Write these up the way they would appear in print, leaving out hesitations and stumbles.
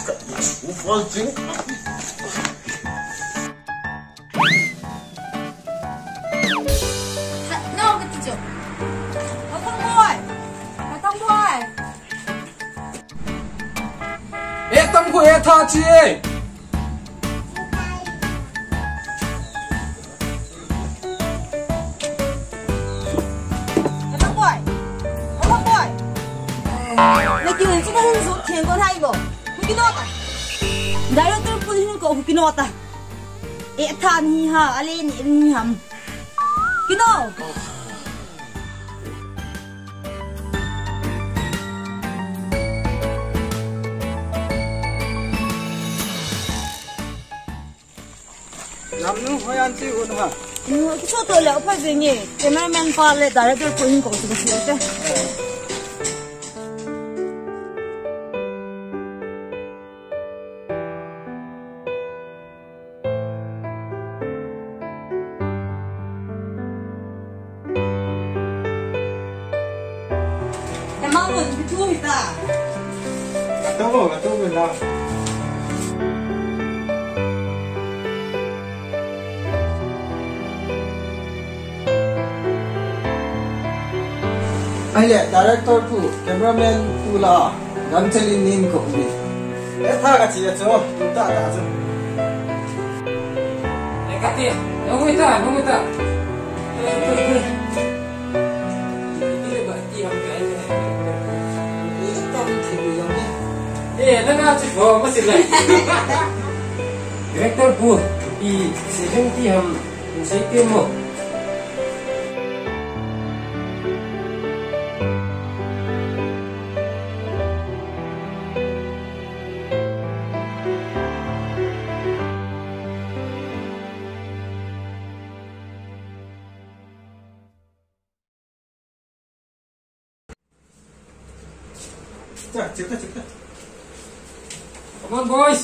无法进。 那个弟弟，我汤妹，我汤妹。 哎，当会哎，他姐。 Lagi kita hendak tiang kau hai bo. Mungkin apa? Dalam tu pun ini kau mungkin apa? Tan ni ha, alin ni ham. Kino? Làm nu phải ăn chịu nữa hả? Cái chỗ tôi là phải về nhỉ. Cameraman pha lại dalam tu pun ini kau sudah siap. Emang betul kita. Betul benar. Aye, director pu, cameraman pu la, gamchalin nin ko ni. Tha ka chi cho, ta ta cho. Kati, nunggu ita. Nang aja bawa masih lagi. Director pu, di sejeng tiam, saya tiamo. Cerita. Come on, boys.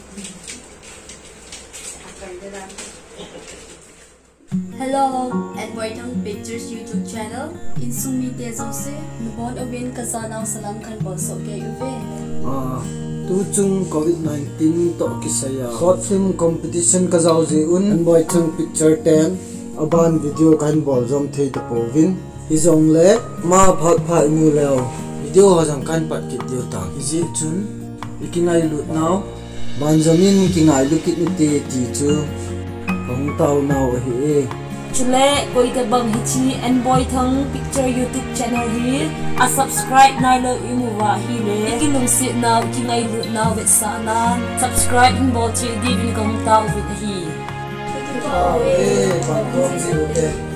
Hello, at Boytong Pictures YouTube channel. Insumi Tezose, Nubon Ovin Kazanaw Salam Kan Bolso Uve. Tu chung COVID-19 to kisaya. Short film competition kazauzi un Boytong Picture 10 aban video kan bol zom thei to povin. Izong le ma phat phat mu leo. Video hazang kan pat kit dio ta. Izi chun ikingai lut now. Banjamin kingai lukit ni ti chu. Hong tao now hi. Chule koi ka bang hichi and Boytong Picture YouTube channel hi. A subscribe na lo imuwa hi le. Ikinung sit now ikingai lut now vet sana. Subscribe in bol chi di bin kong tao vet hi. Bang si